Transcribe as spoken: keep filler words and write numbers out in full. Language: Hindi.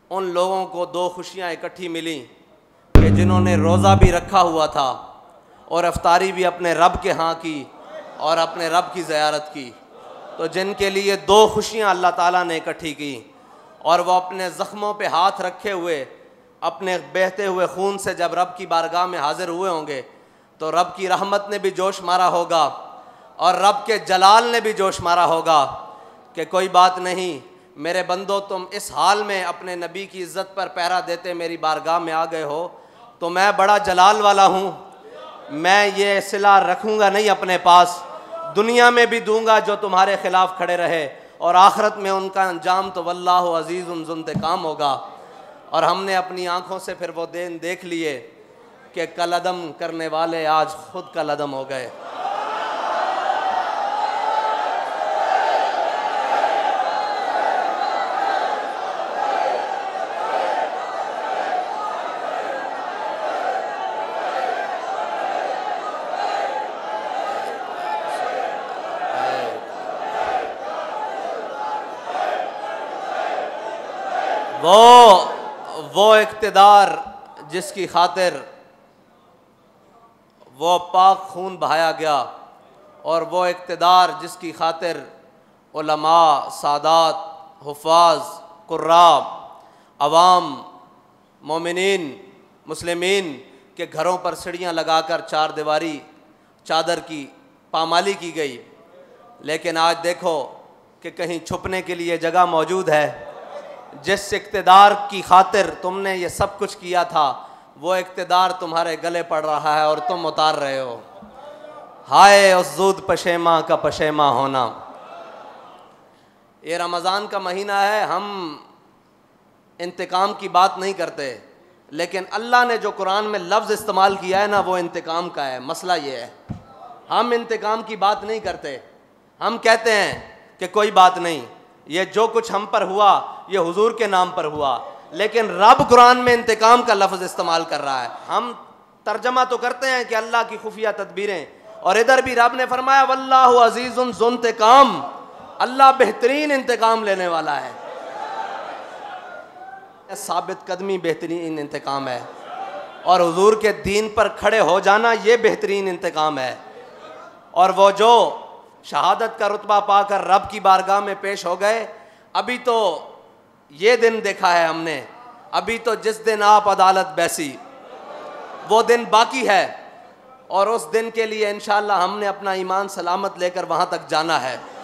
उन लोगों को दो खुशियाँ इकट्ठी मिली कि जिन्होंने रोज़ा भी रखा हुआ था और अफ्तारी भी अपने रब के यहाँ की और अपने रब की ज़ियारत की। तो जिनके लिए दो खुशियाँ अल्लाह ताला ने इकट्ठी की और वह अपने ज़ख्मों पे हाथ रखे हुए अपने बहते हुए खून से जब रब की बारगाह में हाज़िर हुए होंगे तो रब की रहमत ने भी जोश मारा होगा और रब के जलाल ने भी जोश मारा होगा कि कोई बात नहीं मेरे बंदो, तुम इस हाल में अपने नबी की इज़्ज़त पर पहरा देते मेरी बारगाह में आ गए हो तो मैं बड़ा जलाल वाला हूँ। मैं ये सिला रखूँगा नहीं अपने पास, दुनिया में भी दूंगा जो तुम्हारे खिलाफ खड़े रहे और आखिरत में उनका अंजाम तो वल्लाहु अज़ीज़ुन ज़ुंतिक़ाम होगा। और हमने अपनी आँखों से फिर वो दिन देख लिए कि कलअदम करने वाले आज खुद कलअदम हो गए। वो वो इक़्तिदार जिसकी खातिर वो पाक खून बहाया गया और वो इक़्तिदार जिसकी खातिर उलमा, सादात, हुफ़ाज़, कुर्राब, अवाम, मोमिनीन, मुस्लिमीन के घरों पर सीढ़ियाँ लगाकर चार दीवारी चादर की पामाली की गई। लेकिन आज देखो कि कहीं छुपने के लिए जगह मौजूद है। जिस इक़्तिदार की खातिर तुमने ये सब कुछ किया था वो इक़्तिदार तुम्हारे गले पड़ रहा है और तुम उतार रहे हो। हाय उस ज़ूद पशेमा का पशेमा होना। ये रमज़ान का महीना है, हम इंतकाम की बात नहीं करते, लेकिन अल्लाह ने जो कुरान में लफ्ज़ इस्तेमाल किया है ना वो इंतकाम का है। मसला ये है, हम इंतकाम की बात नहीं करते। हम कहते हैं कि कोई बात नहीं, ये जो कुछ हम पर हुआ ये हुजूर के नाम पर हुआ, लेकिन रब कुरान में इंतकाम का लफ्ज़ इस्तेमाल कर रहा है। हम तर्जमा तो करते हैं कि अल्लाह की खुफिया तदबीरें, और इधर भी रब ने फरमाया वल्लाहु अज़ीज़ुन ज़ुंतिक़ाम, अल्लाह बेहतरीन इंतकाम लेने वाला है। साबित कदमी बेहतरीन इंतकाम है और हुजूर के दीन पर खड़े हो जाना ये बेहतरीन इंतकाम है। और वो जो शहादत का रुतबा पाकर रब की बारगाह में पेश हो गए, अभी तो ये दिन देखा है हमने, अभी तो जिस दिन आप अदालत बैसी वो दिन बाकी है और उस दिन के लिए इंशाअल्लाह हमने अपना ईमान सलामत लेकर वहाँ तक जाना है।